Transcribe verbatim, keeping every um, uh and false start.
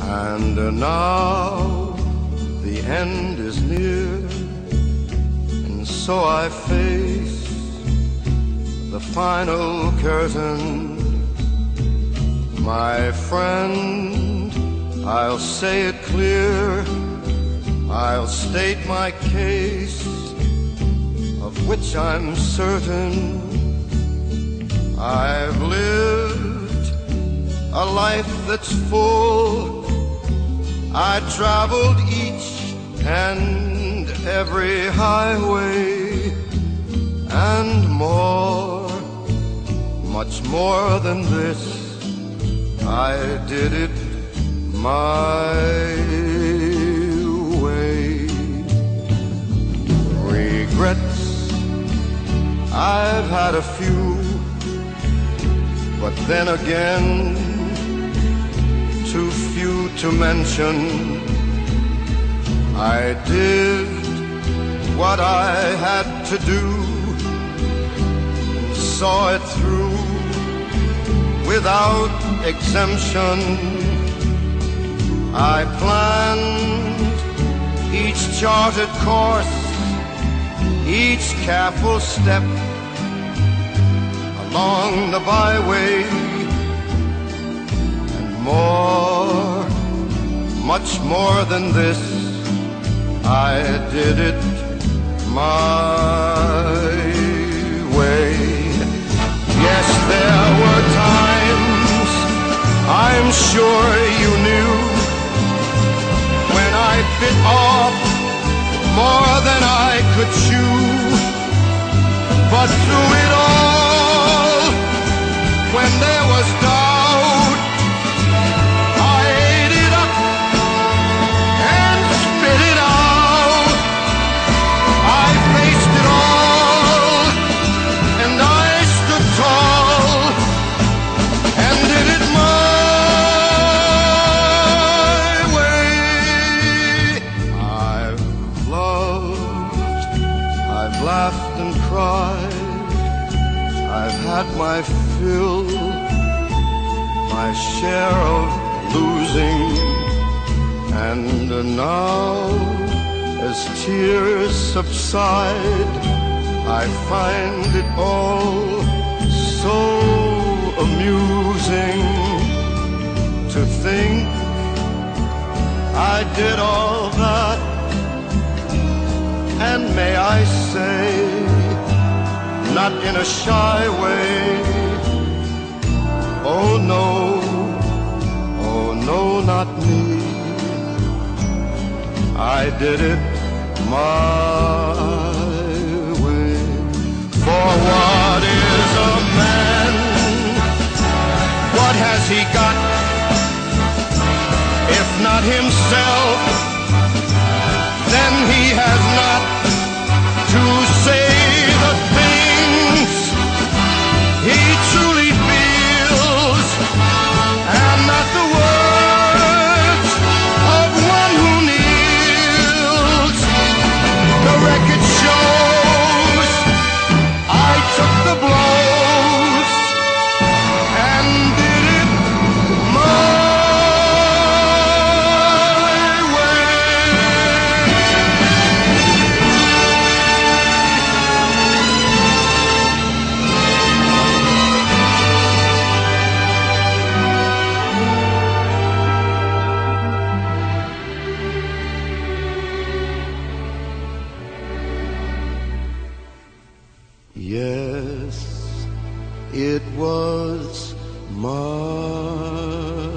And now the end is near, and so I face the final curtain. My friend, I'll say it clear, I'll state my case, of which I'm certain. I've lived a life that's full. I traveled each and every highway, and more, much more than this, I did it my way. Regrets, I've had a few, but then again, too few to mention. I did what I had to do, saw it through without exemption. I planned each charted course, each careful step along the byway, and more, much more than this, I did it my way. Yes, there were times, I'm sure you knew, when I bit off more than I could chew. But through it all, when there was doubt, I ate it up and spit it out. I faced it all, and I stood tall, and did it my way. I've loved, I've laughed and cried, I've had my fill, my share of losing, and now, as tears subside, I find it all so amusing to think I did all that, and may I say, not in a shy way, oh no, oh no, not me. I did it my way. For what is a man? What has he got, if not himself? Then he has not to say the things he truly feels, and not the words of one who kneels. The record shows I took the blows and did it my Yes, it was my